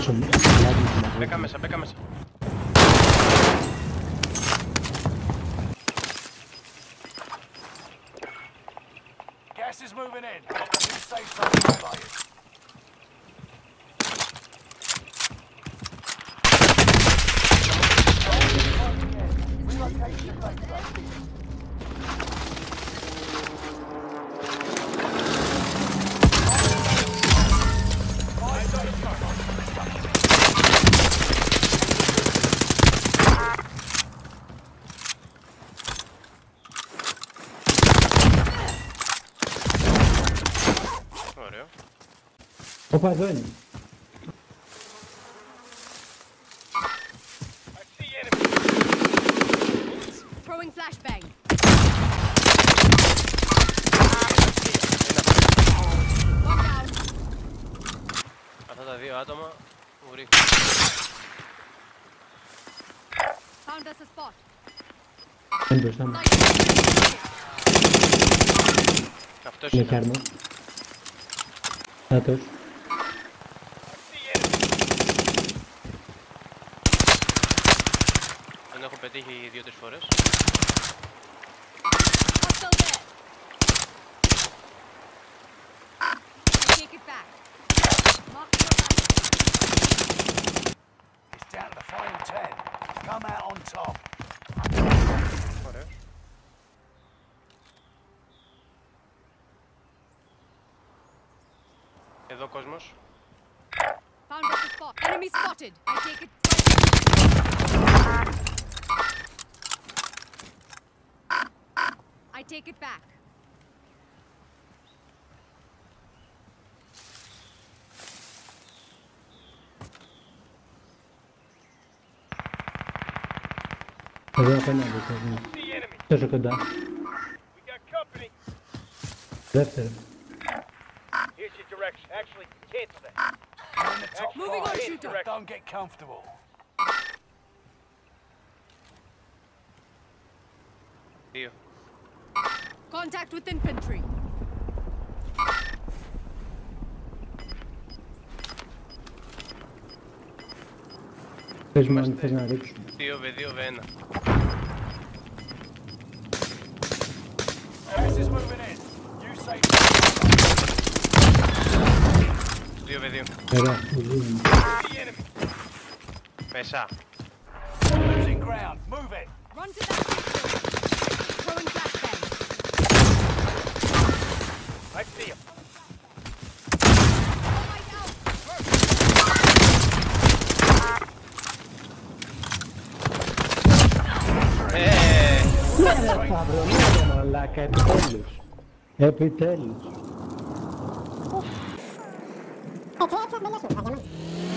Πίσω μου. Μπέκα μέσα, μπέκα μέσα. Gas is moving in. New safe zone highlighted. Relocate to the safe zone. Ωραίο. Όπα, εδώ είναι. Throwing flashbang. One down. Αυτά τα δύο άτομα μου ρίχνουν. Found us a spot. Είναι μπροστά μου. Αυτός Είναι είναι. χάρμα. Νάτος. Τον έχω πετύχει 2-3 φορές. Hostile there. Take it back. Mark your It's down to the final 10. Come out on top. Ωραίος. Εδώ κόσμος. Found us a spot. Enemy spotted. I take it. I take it back. Εδώ απέναντι κόσμος. Τόσο κοντά. Δεύτερο. Here's your direction. Actually, cancel that. You're in the top Moving on, five. shooter. Don't get comfortable. Δύο. Contact with infantry. Πες μου αν θες να ρίξουμε. 2v2v1. Gas is moving in. New safe zone. 2v2. Ωραία. Μέσα. Losing ground. Move it. Run to that safe zone. Throwing flashbang. I see him. Light out. Παύρο, ναι, μαλάκα, επιτέλους. Επιτέλους. Έτσι, έτσι, θα τελειώσουμε, θα διαμάνει.